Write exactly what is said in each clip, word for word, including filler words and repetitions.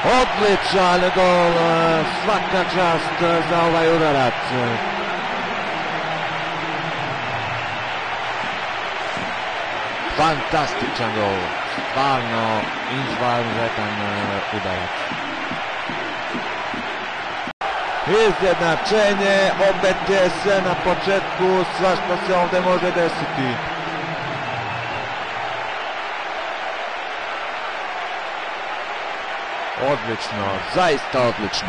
Odličan gol, svaka čast za ovaj udarac. Fantastičan gol, stvarno izvanredan udarac. Izjednačenje, opet je sve na početku, svašta se ovdje može desiti. Odlično, zaista odlično.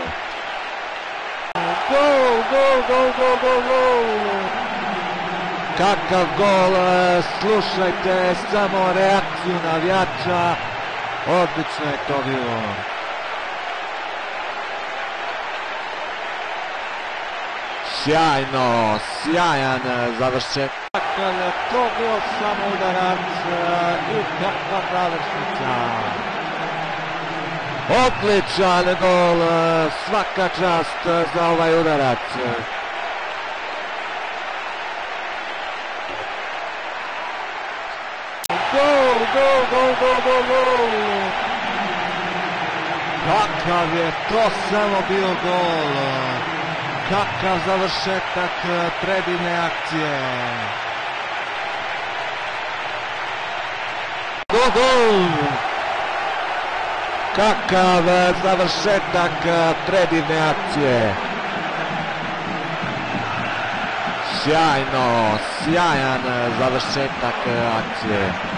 Gol, gol, gol, gol, gol, gol. Kakav gol, slušajte samo reakciju navijača. Odlično je to bilo. Sjajno, sjajan završetak. Kakav je to bio samo udarac i kakva završnica. Odličan gol, svaka čast za ovaj udarac. Gol, gol, gol, gol, gol, gol. Kakav je to samo bio gol. Kakav završetak predivne akcije. Gol, gol. Kakav završetak predivne akcije. Sjajno, sjajan završetak akcije.